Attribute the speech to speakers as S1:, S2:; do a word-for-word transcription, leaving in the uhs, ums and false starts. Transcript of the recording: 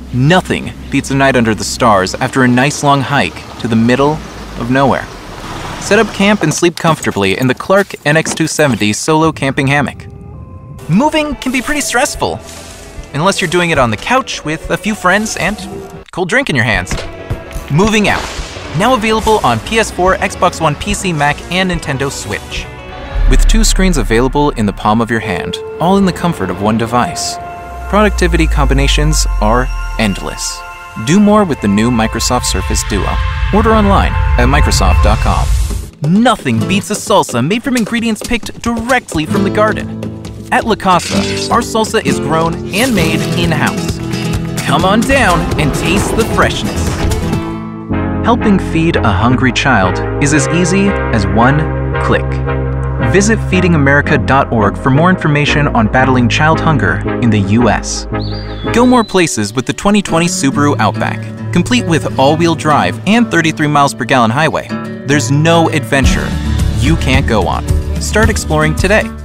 S1: Nothing beats a night under the stars after a nice long hike to the middle of nowhere. Set up camp and sleep comfortably in the Clark N X two seventy solo camping hammock. Moving can be pretty stressful, unless you're doing it on the couch with a few friends and a cold drink in your hands. Moving Out, now available on P S four, Xbox One, P C, Mac, and Nintendo Switch. With two screens available in the palm of your hand, all in the comfort of one device. Productivity combinations are endless. Do more with the new Microsoft Surface Duo. Order online at Microsoft dot com. Nothing beats a salsa made from ingredients picked directly from the garden. At La Casa, our salsa is grown and made in-house. Come on down and taste the freshness. Helping feed a hungry child is as easy as one click. Visit feeding america dot org for more information on battling child hunger in the U S. Go more places with the twenty twenty Subaru Outback, complete with all-wheel drive and thirty-three miles per gallon highway. There's no adventure you can't go on. Start exploring today.